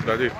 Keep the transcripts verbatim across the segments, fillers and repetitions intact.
عليك.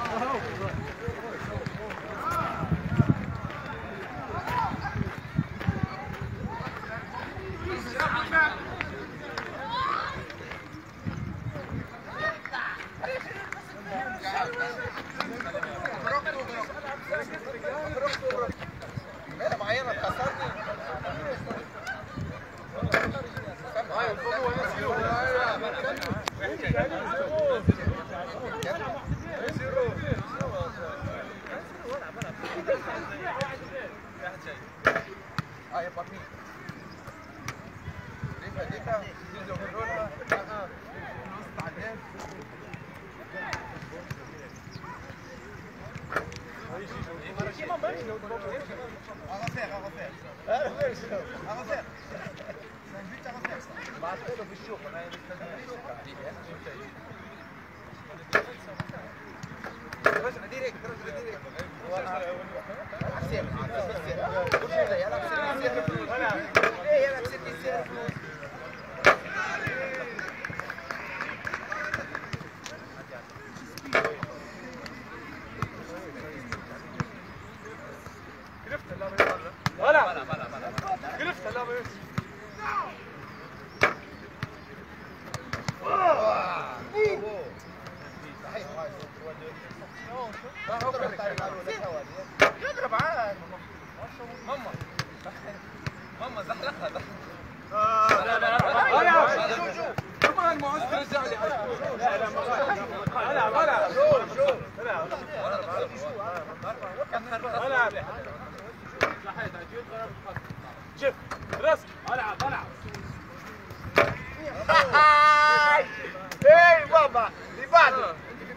يضرب عاد ماما ماما زحلقها لا لا لا كمان المعسكر رجع لي العب العب شوف شوف العب شوف راسك العب العب اي بابا اللي بعده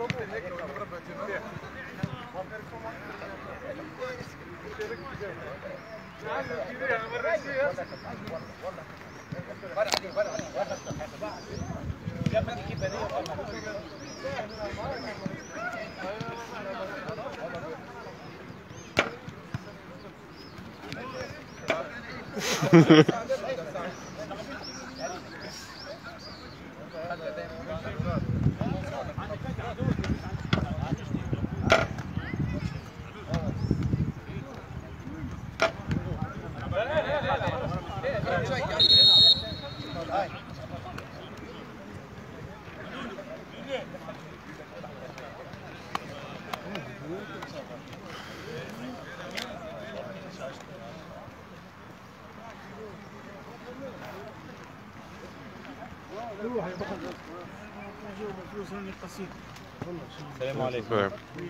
السلام عليكم.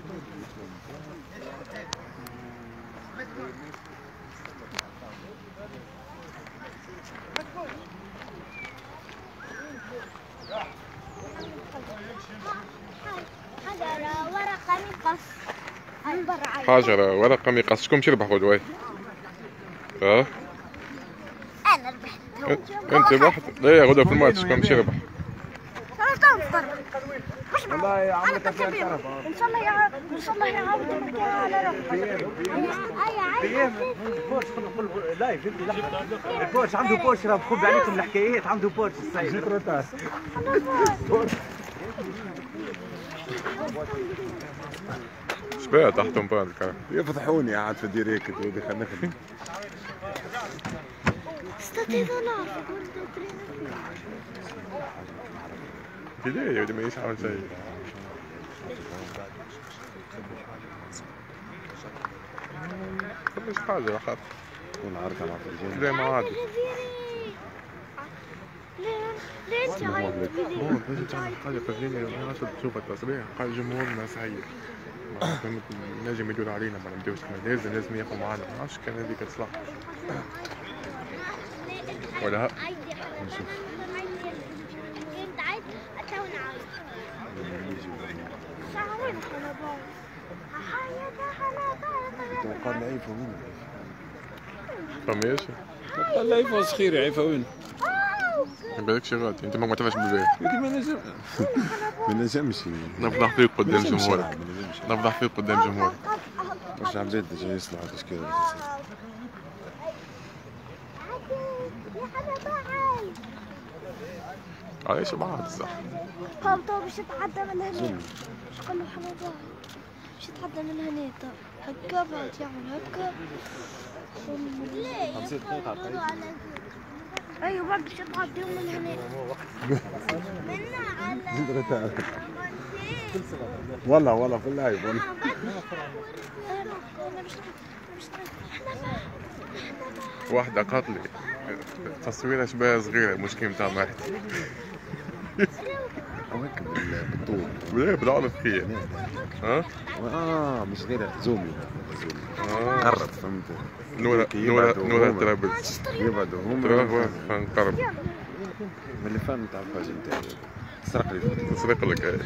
حجرة ورقة مقص. حجرة ورقة مقص. شكون باش يربح غدوة؟ اه؟ أنا ربحت. أنت ربحت؟ لا غدوة في الماتش شكون باش يربح؟ والله عمرك فيها الكرهبة ان شاء الله يعاود ان شاء الله يعاود المكان على روحه. اي بورش كل لايف انت لحظه البورش عنده بورش راه بخب عليكم الحكايات عنده بورش السيد جيكروتاس شبيه تحتهم بان الكرهبة يفضحوني قاعد في ديريكت ودي خلينا نخدم بداية ودي ما يش عمل شيء مش حاجة راح تكون عارفة مع فرجين زي ما عادي ليه انت هو لازم تعمل حاجة فرجيني الناس تشوف التصريح قال جمهورنا سعيد نجم يدور علينا ما نديروش لازم لازم ياخذ معانا ما نعرفش كان هذيك تصلح ولا ها نشوف توقع لا يفهمون فماش توقع لا يفهم صغير يعرفون ما بالكش غادي انت ما تعرفش بالبال لكن ما نجم ما نجمش نفضح فيك قدام جمهورك نفضح فيك قدام جمهورك باش عباد جاي يصلح تشكيل عايش بعض صح طب طب باش تتعدى من هنا شكون حمد تتحدى من هنا هكا بعد يعمل هكا. خمسين دقيقة ايوه بعد باش تعديهم من هنا. والله والله في اللايف والله. واحدة قالت لي تصويرها شبه صغيرة مش كيما تاع مرتي. هيك بالطول. لا بالعنف هي. ها؟ اه مش غير زومي زومي. آه. قرب فهمت. نورا نورا نورا ترابلز. يبعدوا هما. تراه نقرب. من اللي فهم تاع الفاجي نتاعي. تسرق لي تسرق لك هاي.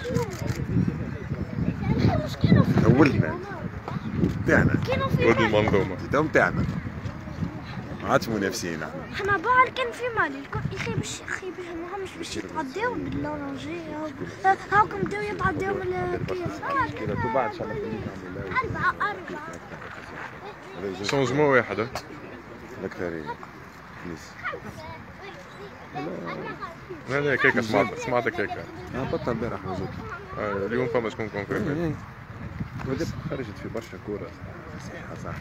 أولنا تاعنا. ولد المنظومة. تو تاعنا. ما عادش منافسين احنا. احنا بعد كان في مالي الكل يخي باش يخي باش ماهمش باش يتعداو باللورانجي هاكم بداو يتعداو من الكيف. كذا تو بعد ان شاء الله أربعة أربعة. شونجمون واحد. الأكثرية. نيس. لا لا كيكة سمعت سمعت كيكة. أنا بطل البارح موجود. آه اليوم فما شكون كونفيرمي. ودب خرجت في برشا كورة صحيحة صح.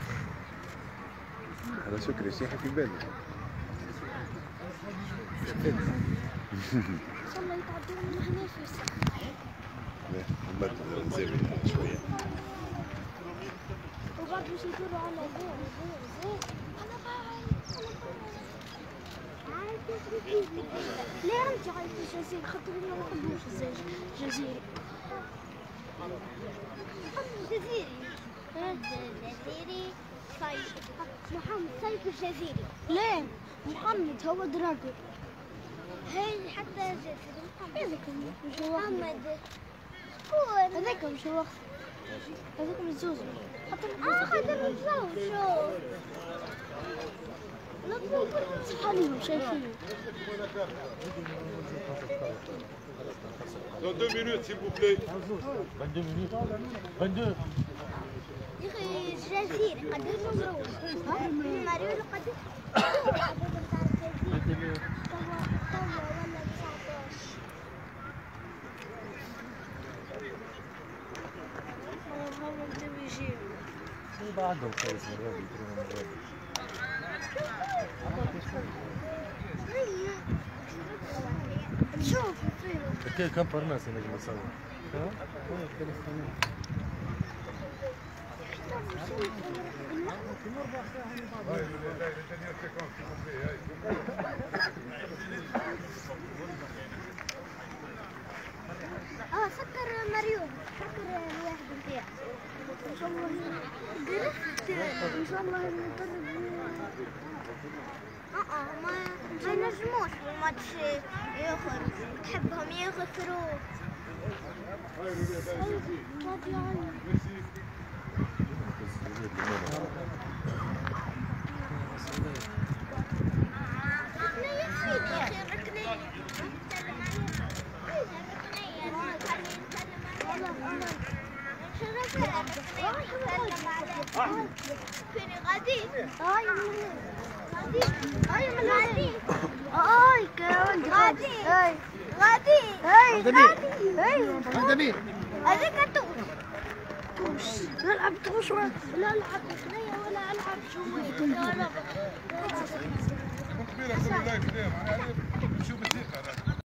هذا شكري شيحة في بالي. إن شاء الله يتعداو من هنا في لا نبدل نزيد شوية. وبعد باش يدوروا على زين زين زين. أنا باعي لا رجع في الجزائر خاطر ما نحبوش الجزائر. الجزائري الجزائري صيف محمد صيف الجزائري. لا محمد هو دراجون. هاي حتى الجزائري هذاك مش هو محمد. شكون هذاك مش هو هذاك من زوز. اه هذا من زوز شوف. صحاليهم شايفين. Dans deux minutes, s'il vous plaît. vingt-deux minutes. vingt-deux. يا اخي الجزائري قداش مزروع؟ ماريو قداش؟ بعدهم كويس مرة مرة. شوف كيف كبر ناس نجم نصور. اه سكر ماريو سكر الواحد نتاعك ان شاء الله قرفت ان شاء الله نقرب. اه ما ما ينجموش الماتش ياخر تحبهم يخسروا. فيني غادي؟ هاي من غادي هاي من غادي هاي كان غادي هاي غادي هاي غادي هاي غادي هذيك توش توش نلعب توش لا العب خنية ولا العب شوية كهرباء.